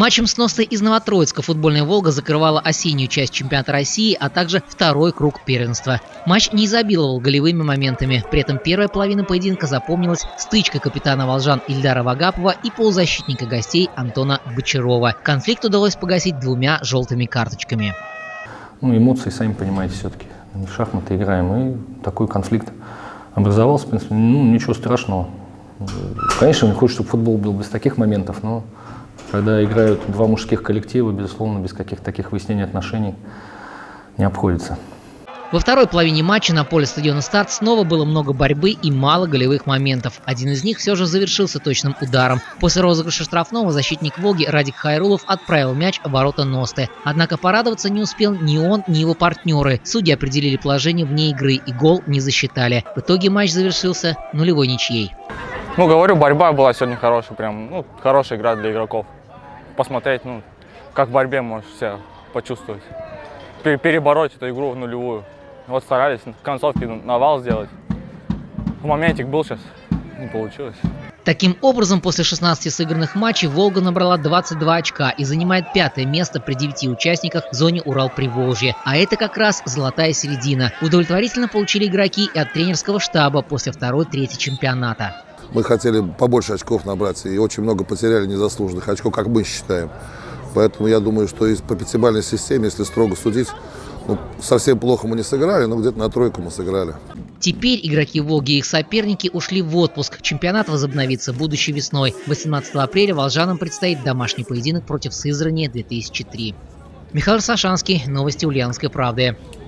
Матчем с Ностой из Новотроицка футбольная «Волга» закрывала осеннюю часть чемпионата России, а также второй круг первенства. Матч не изобиловал голевыми моментами. При этом первая половина поединка запомнилась стычкой капитана волжан Ильдара Вагапова и полузащитника гостей Антона Бочарова. Конфликт удалось погасить 2 желтыми карточками. Эмоции, сами понимаете, все-таки в шахматы играем, и такой конфликт образовался. В принципе, ничего страшного. Конечно, не хочется, чтобы футбол был без таких моментов, но когда играют 2 мужских коллектива, безусловно, без каких-то таких выяснений отношений не обходится. Во второй половине матча на поле стадиона «Старт» снова было много борьбы и мало голевых моментов. Один из них все же завершился точным ударом. После розыгрыша штрафного защитник «Волги» Радик Хайрулов отправил мяч в ворота Носты. Однако порадоваться не успел ни он, ни его партнеры. Судьи определили положение вне игры и гол не засчитали. В итоге матч завершился 0-0 ничьей. Говорю, борьба была сегодня хорошая, прям, хорошая игра для игроков. Посмотреть, как в борьбе можешь себя почувствовать. Перебороть эту игру в нулевую. Вот старались в концовке навал сделать. В моментик был сейчас, не получилось. Таким образом, после 16 сыгранных матчей «Волга» набрала 22 очка и занимает 5-е место при 9 участниках в зоне Урал-Приволжье. А это как раз золотая середина. Удовлетворительно получили игроки и от тренерского штаба после 2-3 чемпионата. Мы хотели побольше очков набрать и очень много потеряли незаслуженных очков, как мы считаем. Поэтому я думаю, что по пятибалльной системе, если строго судить, совсем плохо мы не сыграли, но где-то на 3 мы сыграли. Теперь игроки «Волги» и их соперники ушли в отпуск. Чемпионат возобновится будущей весной. 18 апреля волжанам предстоит домашний поединок против Сызрани 2003. Михаил Сашанский. Новости Ульяновской правды.